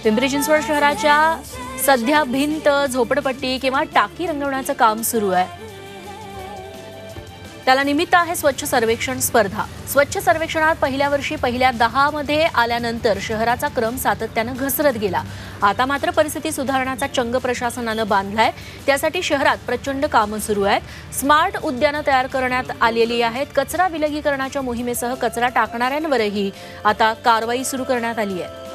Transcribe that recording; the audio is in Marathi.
पिंपरी चिंचवड शहराच्या सध्या भिंत, झोपडपट्टी किंवा टाकी रंगवण्याचं काम सुरू आहे. त्याला निमित्त आहे स्वच्छ सर्वेक्षण स्पर्धा. स्वच्छ सर्वेक्षणात पहिल्या वर्षी पहिल्या 10 मध्ये आल्यानंतर शहराचा क्रम सातत्याने घसरत गेला. आता मात्र परिस्थिती सुधारण्याचा चंग प्रशासनानं बांधलाय. त्यासाठी शहरात प्रचंड कामं सुरू आहेत. स्मार्ट उद्यानं तयार करण्यात आलेली आहेत. कचरा विलगीकरणाच्या मोहिमेसह कचरा टाकणाऱ्यांवरही आता कारवाई सुरू करण्यात आली आहे.